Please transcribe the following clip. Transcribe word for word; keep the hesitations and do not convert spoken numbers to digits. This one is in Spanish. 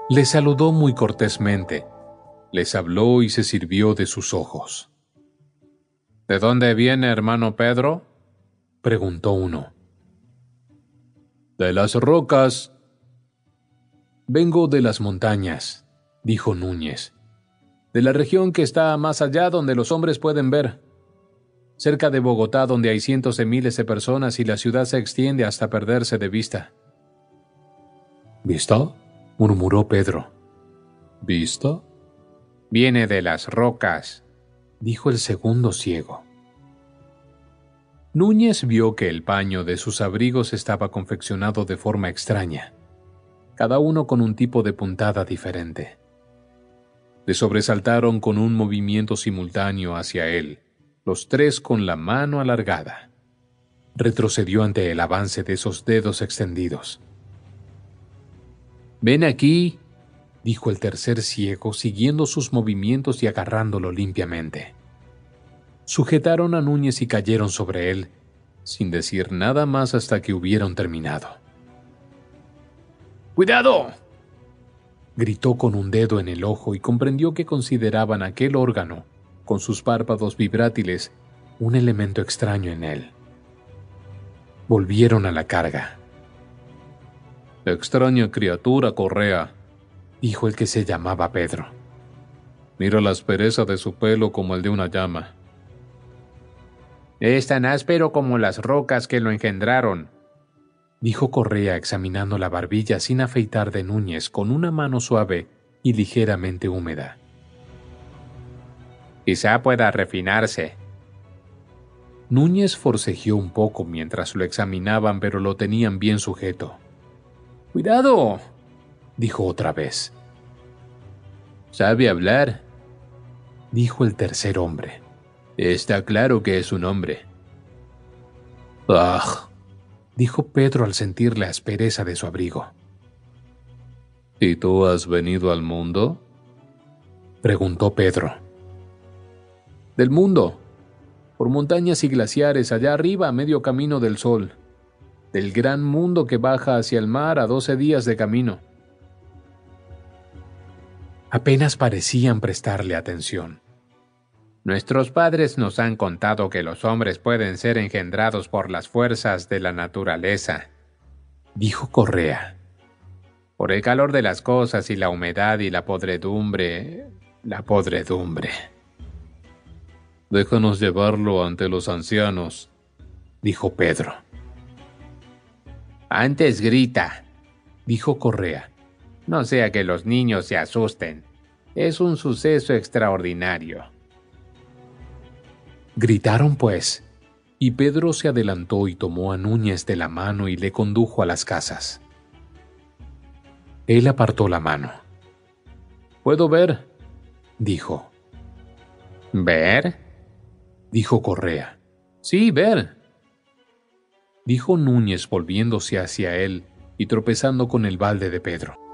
Les saludó muy cortésmente, les habló y se sirvió de sus ojos. «¿De dónde viene, hermano Pedro?», preguntó uno. «De las rocas». «Vengo de las montañas», dijo Núñez, «de la región que está más allá donde los hombres pueden ver, cerca de Bogotá donde hay cientos de miles de personas y la ciudad se extiende hasta perderse de vista». «¿Vista?», murmuró Pedro. «¿Vista?». «Viene de las rocas», dijo el segundo ciego. Núñez vio que el paño de sus abrigos estaba confeccionado de forma extraña, cada uno con un tipo de puntada diferente. Le sobresaltaron con un movimiento simultáneo hacia él, los tres con la mano alargada. Retrocedió ante el avance de esos dedos extendidos. «Ven aquí», dijo el tercer ciego, siguiendo sus movimientos y agarrándolo limpiamente. Sujetaron a Núñez y cayeron sobre él, sin decir nada más hasta que hubieron terminado. «¡Cuidado!», gritó con un dedo en el ojo y comprendió que consideraban aquel órgano, con sus párpados vibrátiles, un elemento extraño en él. Volvieron a la carga. «Extraña criatura, Correa», dijo el que se llamaba Pedro. «Mira la aspereza de su pelo como el de una llama». «Es tan áspero como las rocas que lo engendraron», dijo Correa examinando la barbilla sin afeitar de Núñez con una mano suave y ligeramente húmeda. «Quizá pueda refinarse». Núñez forcejeó un poco mientras lo examinaban, pero lo tenían bien sujeto. «¡Cuidado!», dijo otra vez. «¿Sabe hablar?», dijo el tercer hombre. «Está claro que es un hombre». «Ah», dijo Pedro al sentir la aspereza de su abrigo. «¿Y tú has venido al mundo?», preguntó Pedro. «Del mundo, por montañas y glaciares allá arriba a medio camino del sol, del gran mundo que baja hacia el mar a doce días de camino». Apenas parecían prestarle atención. «Nuestros padres nos han contado que los hombres pueden ser engendrados por las fuerzas de la naturaleza», dijo Correa. «Por el calor de las cosas y la humedad y la podredumbre... la podredumbre». «Déjanos llevarlo ante los ancianos», dijo Pedro. «Antes grita», dijo Correa. «No sea que los niños se asusten. Es un suceso extraordinario». Gritaron pues, y Pedro se adelantó y tomó a Núñez de la mano y le condujo a las casas. Él apartó la mano. «¿Puedo ver?», dijo. «¿Ver?», dijo Correa. «Sí, ver», dijo Núñez volviéndose hacia él y tropezando con el balde de Pedro.